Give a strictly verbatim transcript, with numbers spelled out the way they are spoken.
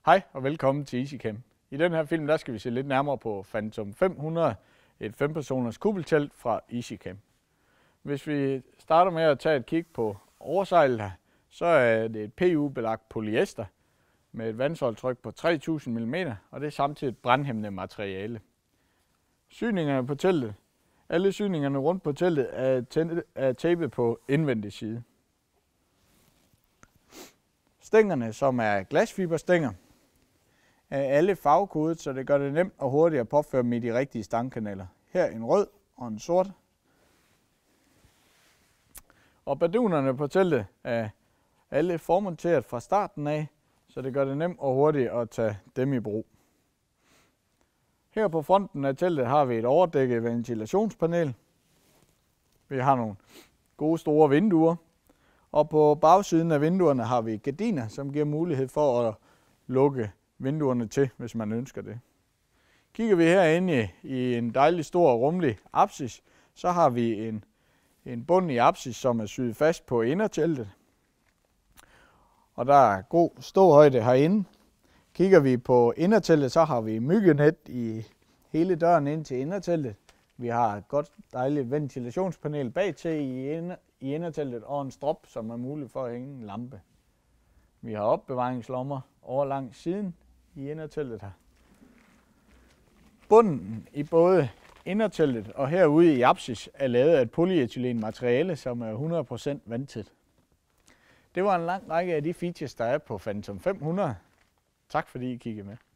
Hej og velkommen til EasyCam. I den her film der skal vi se lidt nærmere på Phantom fem hundrede, et fem-personers kuppeltelt fra EasyCam. Hvis vi starter med at tage et kig på oversijlet her, så er det et P U-belagt polyester med et vandsoldtryk på tre tusind millimeter, og det er samtidig et brandhæmmende materiale. Syningerne på teltet. Alle syningerne rundt på teltet er tapet på indvendig side. Stængerne, som er glasfiberstænger, er alle farvekodet, så det gør det nemt og hurtigt at påføre dem i de rigtige stangkanaler. Her en rød og en sort. Og bardunerne på teltet er alle formonteret fra starten af, så det gør det nemt og hurtigt at tage dem i brug. Her på fronten af teltet har vi et overdækket ventilationspanel. Vi har nogle gode store vinduer. Og på bagsiden af vinduerne har vi gardiner, som giver mulighed for at lukke vinduerne til, hvis man ønsker det. Kigger vi herinde i en dejlig stor og rummelig apsis, så har vi en, en bund i apsis, som er syet fast på inderteltet. Og der er god ståhøjde herinde. Kigger vi på inderteltet, så har vi myggenet i hele døren ind til inderteltet. Vi har et godt dejligt ventilationspanel bag til i, inder, i inderteltet og en strop, som er mulig for at hænge en lampe. Vi har opbevaringslommer over langs siden i inderteltet her. Bunden i både inderteltet og herude i apsis er lavet af et polyethylen materiale, som er hundrede procent vandtæt. Det var en lang række af de features, der er på Phantom fem hundrede. Tak fordi I kiggede med.